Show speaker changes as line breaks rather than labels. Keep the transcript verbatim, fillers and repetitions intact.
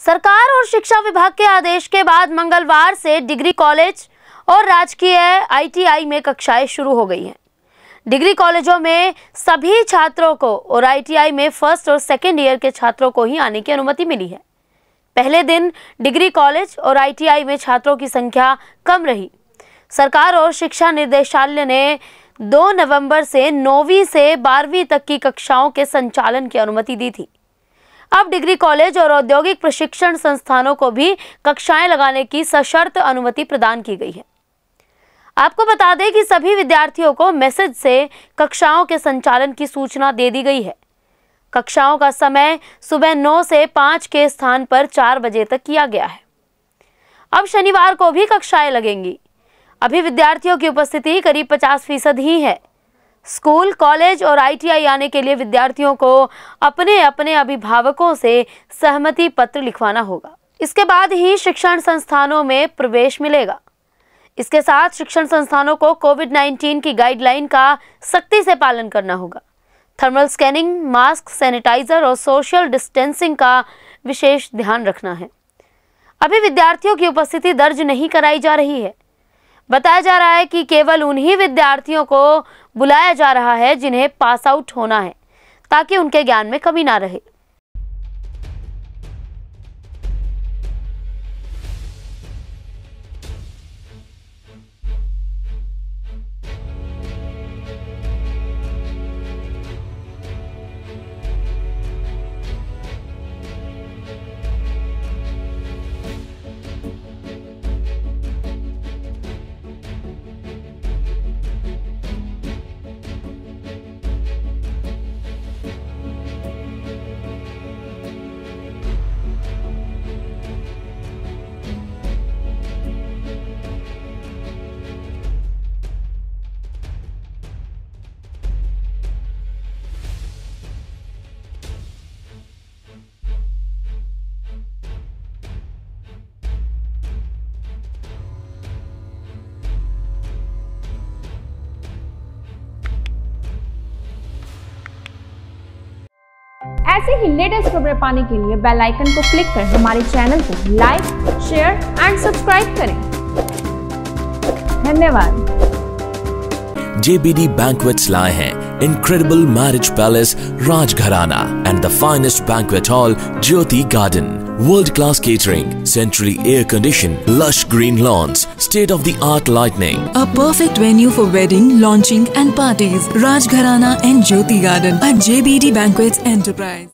सरकार और शिक्षा विभाग के आदेश के बाद मंगलवार से डिग्री कॉलेज और राजकीय आई टी आई में कक्षाएं शुरू हो गई हैं। डिग्री कॉलेजों में सभी छात्रों को और आई टी आई में फर्स्ट और सेकेंड ईयर के छात्रों को ही आने की अनुमति मिली है। पहले दिन डिग्री कॉलेज और आई टी आई में छात्रों की संख्या कम रही। सरकार और शिक्षा निर्देशालय ने दो नवंबर से नौवीं से बारहवीं तक की कक्षाओं के संचालन की अनुमति दी थी। अब डिग्री कॉलेज और औद्योगिक प्रशिक्षण संस्थानों को भी कक्षाएं लगाने की सशर्त अनुमति प्रदान की गई है। आपको बता दें कि सभी विद्यार्थियों को मैसेज से कक्षाओं के संचालन की सूचना दे दी गई है। कक्षाओं का समय सुबह नौ से पाँच के स्थान पर चार बजे तक किया गया है। अब शनिवार को भी कक्षाएं लगेंगी। अभी विद्यार्थियों की उपस्थिति करीब पचास फीसद ही है। स्कूल, कॉलेज और आई टी आई आने के लिए विद्यार्थियों को अपने अपने अभिभावकों से सहमति पत्र लिखवाना होगा। इसके बाद ही शिक्षण संस्थानों में प्रवेश मिलेगा। इसके साथ शिक्षण संस्थानों को कोविड नाइन्टीन की गाइडलाइन का सख्ती से पालन करना होगा। थर्मल स्कैनिंग, मास्क, सैनिटाइजर और सोशल डिस्टेंसिंग का विशेष ध्यान रखना है। अभी विद्यार्थियों की उपस्थिति दर्ज नहीं कराई जा रही है। बताया जा रहा है कि केवल उन्हीं विद्यार्थियों को बुलाया जा रहा है जिन्हें पास आउट होना है, ताकि उनके ज्ञान में कमी ना रहे।
ऐसे ही लेटेस्ट खबरें पाने के लिए बेल आइकन को क्लिक कर हमारे चैनल को लाइक, शेयर एंड सब्सक्राइब करें। धन्यवाद।
J B D Banquets लाए हैं incredible marriage palace Rajgharana and the finest banquet hall Jyoti Garden. World-class catering, centrally air-conditioned, lush green lawns, state-of-the-art lighting.
A perfect venue for wedding, launching and parties. Rajgharana and Jyoti Garden at J B D Banquets Enterprise.